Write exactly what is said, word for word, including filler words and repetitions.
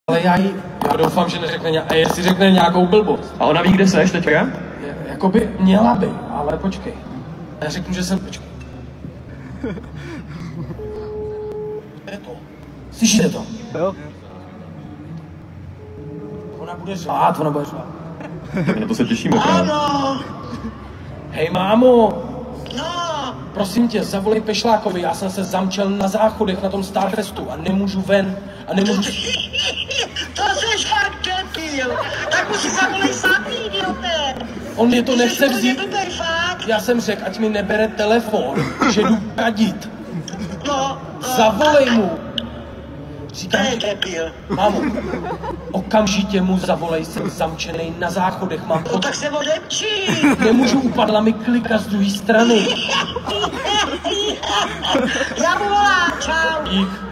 Ale já jí, já doufám, že neřekne nějak, a jestli řekne nějakou blbost. A ona ví, kde seš teďka? Jakoby měla by, ale počkej. Já řeknu, že jsem, počkej. Je to. Slyšíte to? Jo. Ona bude řvát, ona bude řvát. Na to se těšíme. Ano! Hej, mámo! No! Prosím tě, zavolej Pešlákovi, já jsem se zamčel na záchodech na tom Starfestu a nemůžu ven a nemůžu... To jsi fakt debil! Tak už si zavolej sám, idioté! On mě to nechce vzít. Blbej, fakt! Já jsem řekl, ať mi nebere telefon, že jdu kadit. No, no. Zavolej mu! Říkám, To je debil. mámo, okamžitě mu zavolej, jsem zamčenej na záchodech, mám No pod... tak se odepčí! Nemůžu, upadla mi klika z druhé strany. Já mu volám, čau! Dík.